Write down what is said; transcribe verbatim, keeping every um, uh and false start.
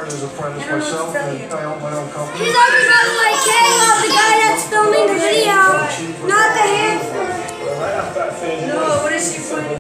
as a friend as myself, and I own my own company. He's talking about like K, not the guy that's filming the video, not the hamster. No, what is she pointing?